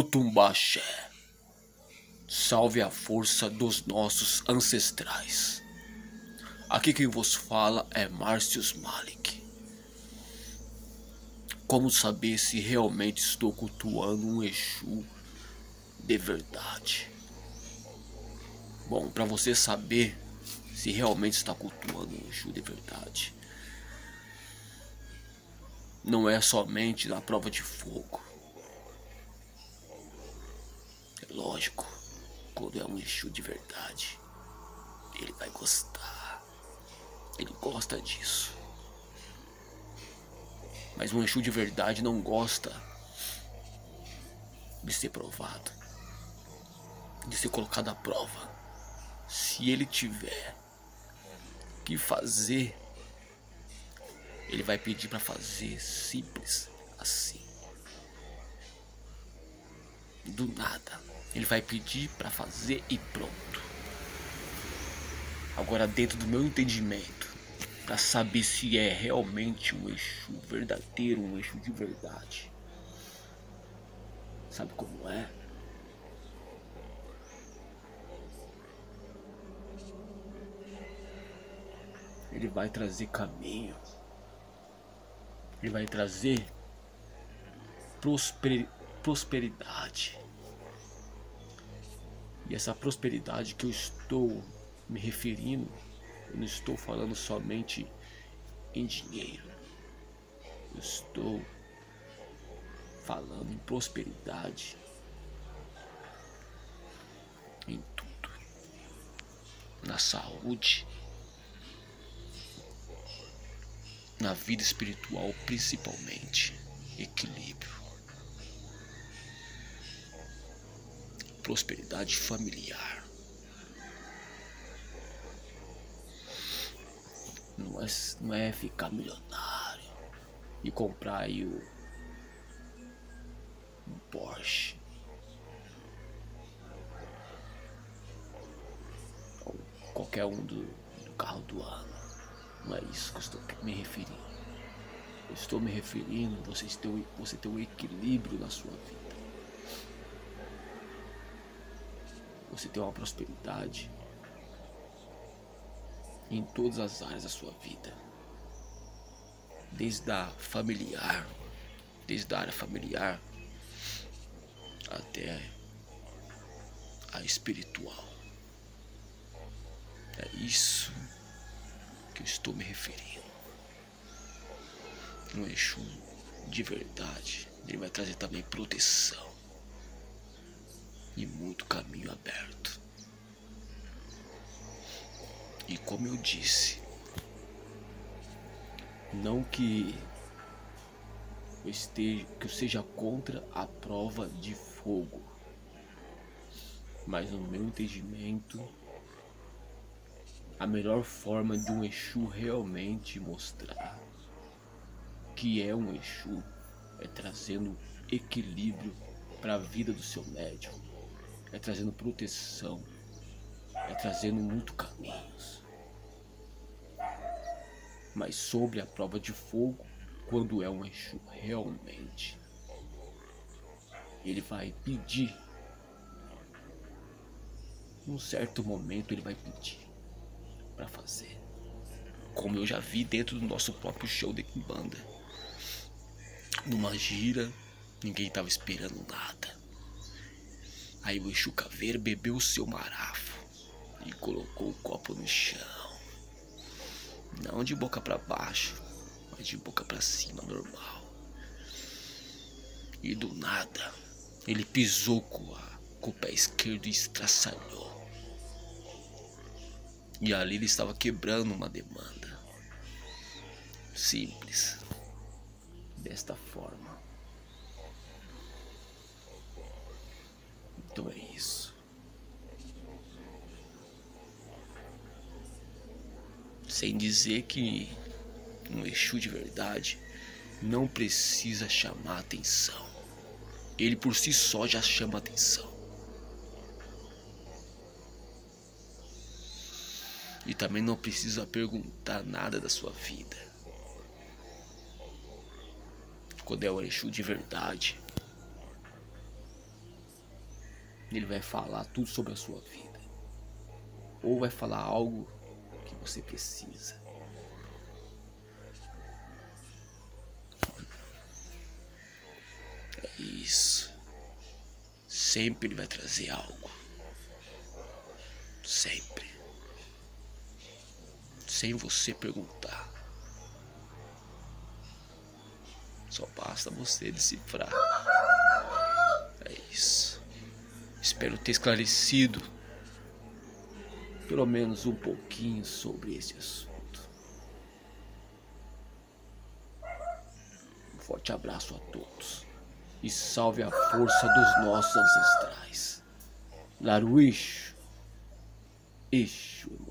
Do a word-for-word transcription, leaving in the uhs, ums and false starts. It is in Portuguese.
Otumbaxé. Salve a força dos nossos ancestrais. Aqui quem vos fala é Márcios Malik. Como saber se realmente estou cultuando um Exu de verdade? Bom, para você saber se realmente está cultuando um Exu de verdade, não é somente na prova de fogo. É lógico, quando é um Exu de verdade, ele vai gostar. Ele gosta disso. Mas um Exu de verdade não gosta de ser provado, de ser colocado à prova. Se ele tiver que fazer, ele vai pedir para fazer simples assim. Do nada. Ele vai pedir para fazer e pronto. Agora, dentro do meu entendimento, para saber se é realmente um Exu verdadeiro, um Exu de verdade, sabe como é? Ele vai trazer caminho. Ele vai trazer prosper, prosperidade. E essa prosperidade que eu estou me referindo, eu não estou falando somente em dinheiro. Eu estou falando em prosperidade em tudo. Na saúde, na vida espiritual principalmente, equilíbrio, prosperidade familiar. Não é, não é ficar milionário e comprar aí o um Porsche ou qualquer um do, do carro do ano. Não é isso que eu estou me referindo. Eu estou me referindo a você ter, você ter um equilíbrio na sua vida. Você ter uma prosperidade em todas as áreas da sua vida. Desde a familiar, desde a área familiar até a espiritual. É isso que eu estou me referindo. Um Exu de verdade, ele vai trazer também proteção e muito caminho aberto. E como eu disse, não que eu esteja, que eu seja contra a prova de fogo, mas no meu entendimento, a melhor forma de um Exu realmente mostrar que é um Exu é trazendo equilíbrio para a vida do seu médium, é trazendo proteção, é trazendo muito caminhos. Mas sobre a prova de fogo, quando é um Exu realmente, ele vai pedir. Num certo momento ele vai pedir para fazer. Como eu já vi dentro do nosso próprio show de Kimbanda. Numa gira, ninguém tava esperando nada. Aí o Exu Caveira bebeu o seu marafo e colocou o copo no chão. Não de boca para baixo, mas de boca para cima, normal. E do nada, ele pisou com, a, com o pé esquerdo e estraçalhou. E ali ele estava quebrando uma demanda. Simples. Desta forma. Então é isso. Sem dizer que um Exu de verdade não precisa chamar atenção. Ele por si só já chama atenção. E também não precisa perguntar nada da sua vida. Quando é o Exu de verdade, Ele vai falar tudo sobre a sua vida. Ou vai falar algo que você precisa. É isso. Sempre ele vai trazer algo. Sempre. Sem você perguntar. Só basta você decifrar. É isso. Espero ter esclarecido pelo menos um pouquinho sobre esse assunto. Um forte abraço a todos. E salve a força dos nossos ancestrais. Laruixo. Exu.